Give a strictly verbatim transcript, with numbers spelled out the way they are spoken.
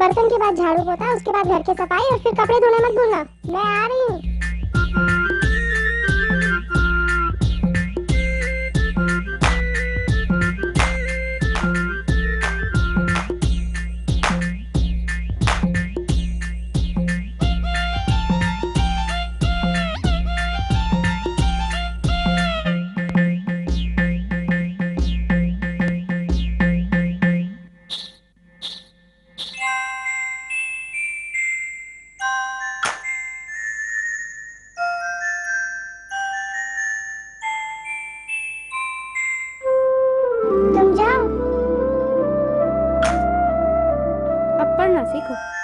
बर्तन के बाद झाड़ू पोता, उसके बाद घर की सफाई और फिर कपड़े धोने मत भूलना। मैं आ रही हूँ। तुम जाओ। अब पढ़ना सीखो।